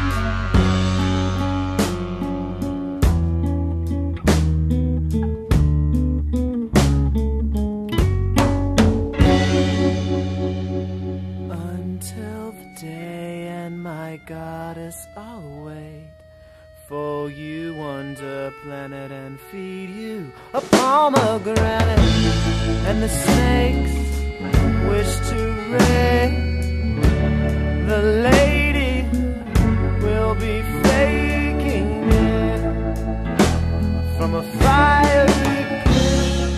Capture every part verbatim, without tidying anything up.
Until the day and my goddess, I'll wait for you under planet and feed you a pomegranate. And the snakes wish to raid. The lady will be faking it from a fiery pit.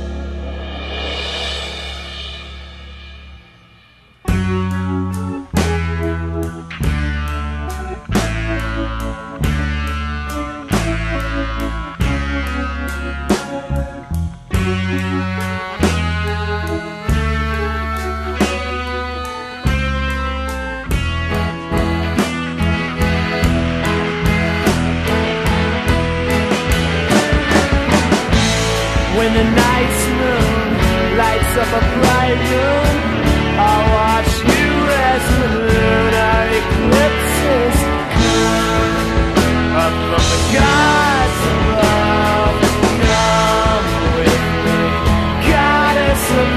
When the night's moon lights up a bright room, I'll watch you as the lunar eclipses come up from the gods above. Come with me, goddess of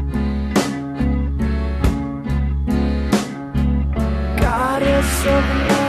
love, goddess of love.